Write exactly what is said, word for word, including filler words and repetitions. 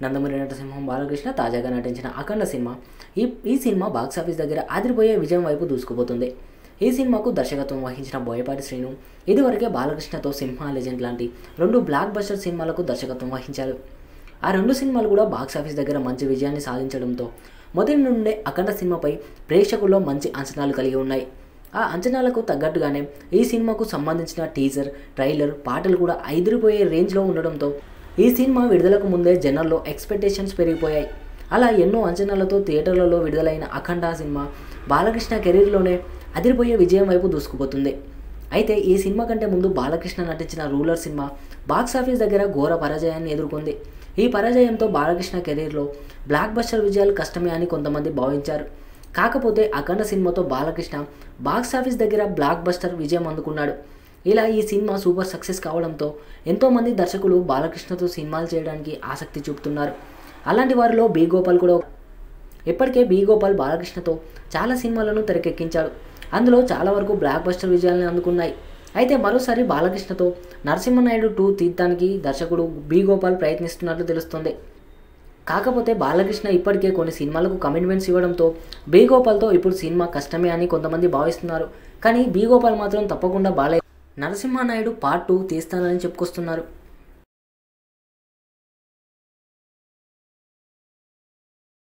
నందమూరి నటసింహం బాలకృష్ణ తాజాగా నటించిన అఖండ సినిమా ఈ ఈ సినిమా బాక్సాఫీస్ దగ్గర అదిరిపోయే విజయం వైపు దూసుకుపోతుంది. ఈ సినిమాకు దర్శకత్వం వహించిన బోయపాటి శ్రీను ఇదివరకే బాలకృష్ణతో సింహ లెజెండ్ లాంటి రెండు బ్లాక్ బస్టర్ సినిమాలకు దర్శకత్వం వహించారు. ఆ రెండు సినిమాలు కూడా బాక్సాఫీస్ దగ్గర మంచి విజయాన్ని సాధించడంతో మొదటి నుండే అఖండ సినిమాపై ప్రేక్షకుల్లో మంచి అంచనాలు కలిగి ఉన్నాయి. ఆ అంచనాలకు తగ్గట్టుగానే ఈ సినిమాకు సంబంధించిన టీజర్, ట్రైలర్, పాటలు కూడా ఐదిరిపోయే రేంజ్లో ఉండడంతో ఈ సినిమా విడుదలకు ముందే జనాల్లో ఎక్స్పెక్టేషన్స్ పెరిగిపోయాయి. అలా ఎన్నో అంచనాలతో థియేటర్లలో విడుదలైన అఖండ సినిమా బాలకృష్ణ కెరీర్లోనే అదిరిపోయే విజయం వైపు దూసుకుపోతుంది. అయితే ఈ సినిమా కంటే ముందు బాలకృష్ణ నటించిన రూలర్ సినిమా బాక్సాఫీస్ దగ్గర ఘోర పరాజయాన్ని ఎదుర్కొంది. ఈ పరాజయంతో బాలకృష్ణ కెరీర్లో బ్లాక్ బస్టర్ విజయాలు కష్టమే అని కొంతమంది భావించారు. కాకపోతే అఖండ సినిమాతో బాలకృష్ణ బాక్సాఫీస్ దగ్గర బ్లాక్ బస్టర్ విజయం అందుకున్నాడు. ఇలా ఈ సినిమా సూపర్ సక్సెస్ కావడంతో ఎంతోమంది దర్శకులు బాలకృష్ణతో సినిమాలు చేయడానికి ఆసక్తి చూపుతున్నారు. అలాంటి వారిలో బి.గోపాల్ కూడా. ఇప్పటికే బి.గోపాల్ బాలకృష్ణతో చాలా సినిమాలను తెరకెక్కించాడు. అందులో చాలా వరకు బ్లాక్ బస్టర్ విజయాలను అందుకున్నాయి. అయితే మరోసారి బాలకృష్ణతో నరసింహనాయుడు టూ తీయడానికి దర్శకుడు బి.గోపాల్ ప్రయత్నిస్తున్నట్లు తెలుస్తుంది. కాకపోతే బాలకృష్ణ ఇప్పటికే కొన్ని సినిమాలకు కమిట్మెంట్స్ ఇవ్వడంతో బి.గోపాల్తో ఇప్పుడు సినిమా కష్టమే అని కొంతమంది భావిస్తున్నారు. కానీ బి.గోపాల్ మాత్రం తప్పకుండా బాలయ్య నరసింహనాయుడు పార్ట్ టూ తీస్తానని చెప్పుకొస్తున్నారు.